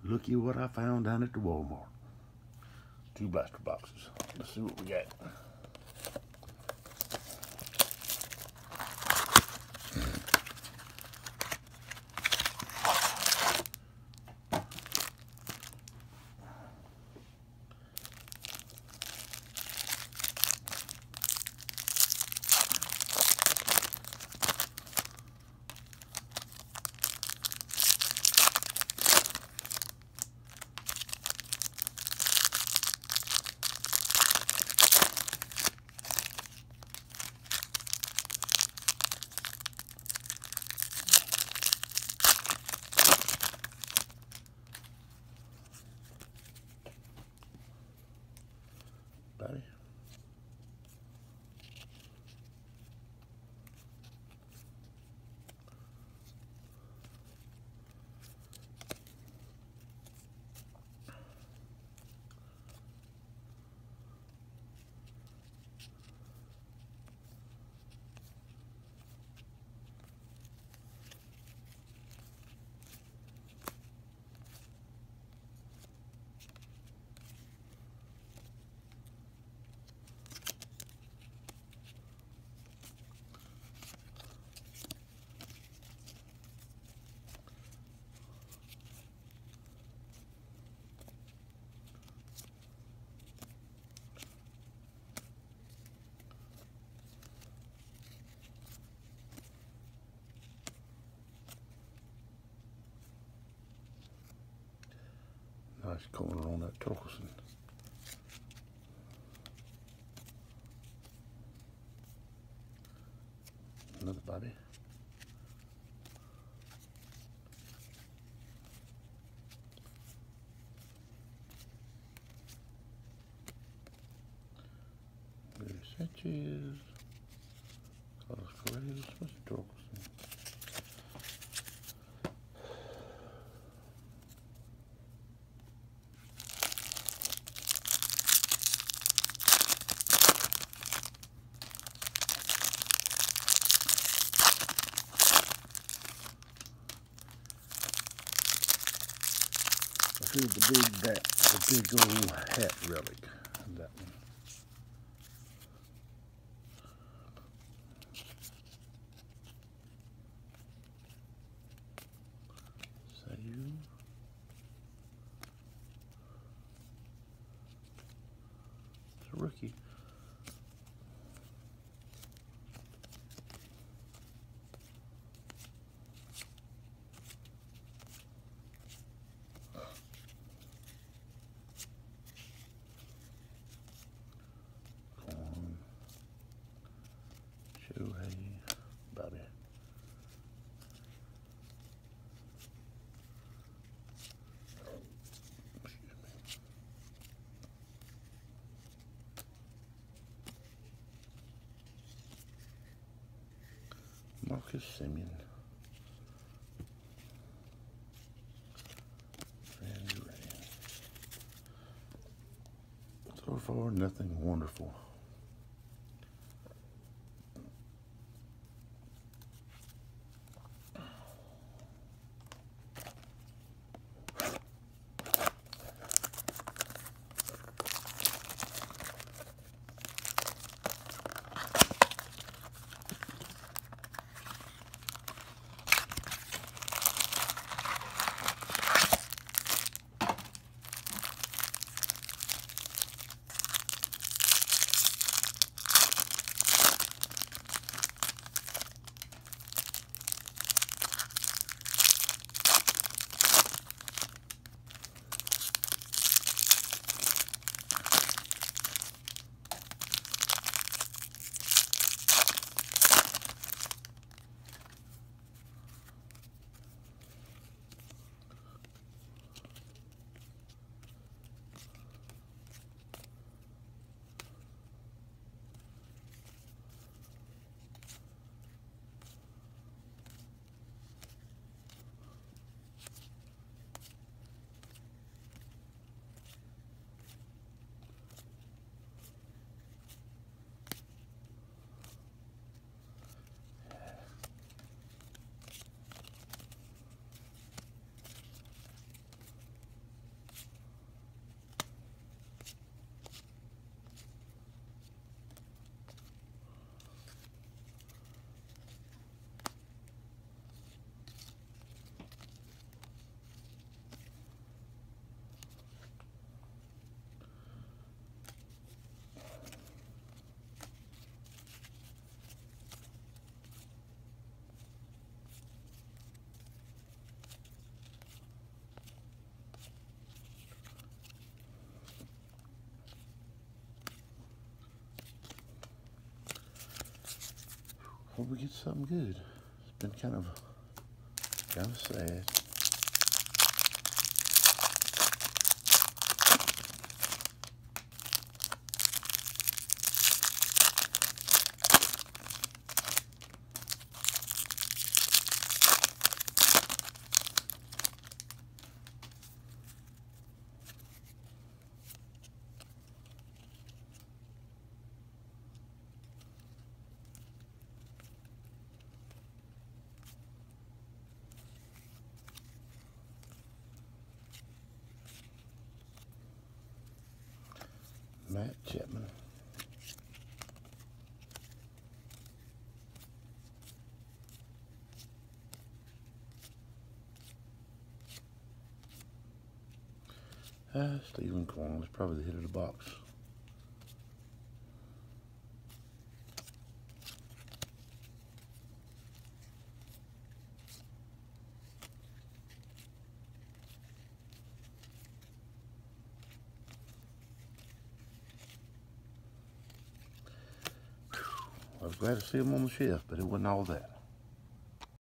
Looky what I found down at the Walmart. 2 blaster boxes. Let's see what we got. Buddy. Nice corner on that Torkelson. Another body. Good Sanchez. Carlos Correa. What's the Torkelson? Here's the big old hat relic. That one. Sayu. It's a rookie. Bobby. Marcus Semien. So far, nothing wonderful. Hope we get something good. It's been kind of sad. Matt Chapman. Stephen Kwan is probably the hit of the box. I was glad to see him on the shelf, but it wasn't all that.